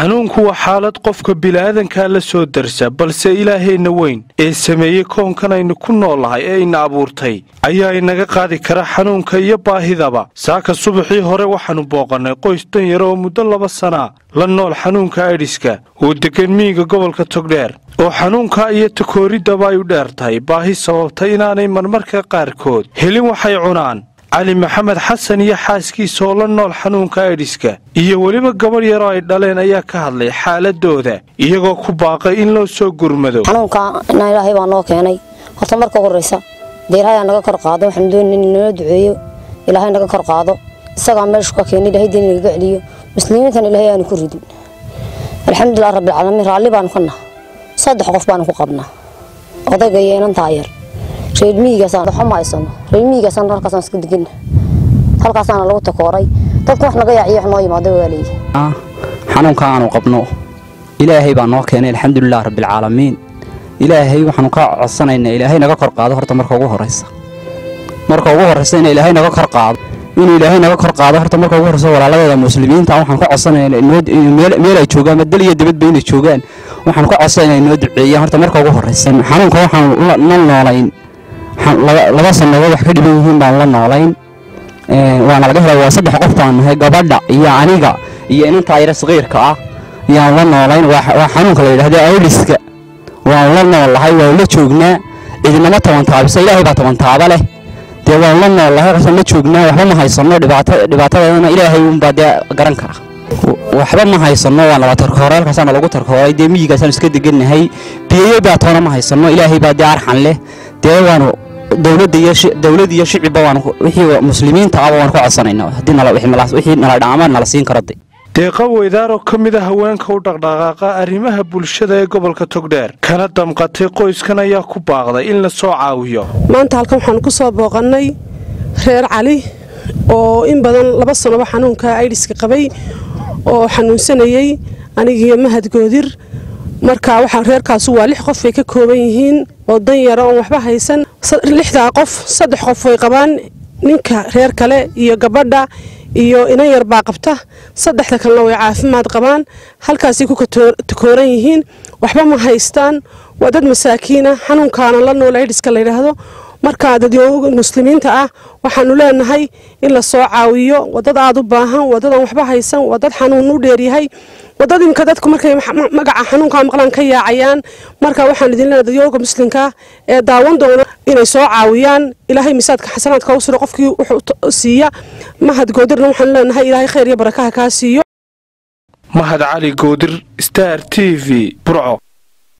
xanuunku waa xaalad qofka bilaadanka la soo darsa balse ilaahayna weyn ee sameeyay koonkan aynu ku noolahay ee ina abuurtay ayaa inaga qaadi kara xanuunka iyo baahidaba saaka subaxii hore waxaanu booqannay qoys dan yar oo muddo 2 sana la nool xanuunka aydiska oo degan miyiga gobolka Togdheer oo xanuunka iyo takooridaba ay u dheertahay baahi sababtay inaanay marmarka qaarkood helin waxay cunaan علي محمد حسن يا حاسكي سولن نول حنونka aydiska iyo waliba gabadh yar oo ay dhaleen ayaa ka hadlay xaaladooda iyagoo ku baaqay in loo soo gurmado xanuunka Ilaahay baa noo keenay horta marka horeysa deeraha naga kor qaado waxaan doonay in noo duceeyo Ilaahay naga kor qaado isaga meesha ka keenay Ilaahay diin naga celiyo muslimiintan Ilaahay aan ku ridin alxamdulillah rabbil alamin raali baan kuna saddex qof baan ku qabnaa odayga yeelan taayir reemiga saan xamaaysan reemiga saan halkaas iska digin halkaas aan lagu takooray dadku wax naga yaaciyo noo yimaado waalay xanuunka aanu qabno Ilaahay baa noo keenay alxamdulillah rabbil alamin Ilaahay waxaanu ka codsanaynaa Ilaahay naga kor qaado horta marka ugu horeysa in Ilaahay naga kor qaado horta marka ugu horeysa walaalada muslimiinta waxaan ka codsanaynaa meel ay joogaan madal iyo dibad bayna joogaan waxaan ka codsanaynaa inoo duceeyaan horta marka ugu horeysa xanuunka waxaan la noolayn laba sanadood wax ka dhiban yihiin baan la noolayn waana laga helay waa saddex qof baan nahay gabadha iyo aniga iyo inta yar saqiirka ah yaan la noolayn waa xanuunka la yiraahdo aydiska waan la noolahay waa la joognaa idinama taban taabisa Ilaahay baa taban taaba leh de waan la noolahay qasam la joognaa waxba ma haysano dhibaatadana Ilaahay uun baa garan kara waxba ma haysano waan la tarkoorey halkaasna lagu tarkooray de miyigaasaan iska deganahay biyo baa toona ma haysano Ilaahay baa arxan leh de waanu dawladda iyo shicibba waan wixii muslimiinta ah waan ku codsanaynaa hadii wixii nala dhaamaan nala siin karo deeqa weydaaro kamid ah haweenka u dhaqdhaqaaqa arrimaha bulshada ee gobolka Togdheer kana damqatay qoyskan ayaa ku baaqday in la soo caawiyo maanta halkan waxaan ku soo booqannay reer Cali oo in badan 2 sano xanuunka aydiska qabay oo xanuunsanayay aniga mahad goodir marka waxa reerkaas waa 6 qof ay ka kooban yihiin oo dan yar oo waxba haysan 6 qof 3 qof way qabaan ninka reer kale iyo gabadha iyo ina yar baa qabta 3 kalena way caafimaad qabaan halkaas ku takooran yihiin waxba ma haystaan waa dad masaakiina xanuunkaana la nool aydiska la yiraahdo marka dad muslimiinta ah waxaanu leenahay in la soo caawiyo wadada aad u baahan wadadan waxba haysan wadad xanuun u dheer yahay wadadinka dadku markay magaca xanuunka maqlan ka yaacayaan marka waxaan idin leenahay dadka muslimka ee daawan doona inay soo caawiyaan Ilaahay misaadka xasanaadka u soo qofkii wuxuu siiya mahad goodirna waxaan leenahay Ilaahay khayr iyo barakaha ka siiyo mahad cali goodir Star TV Burco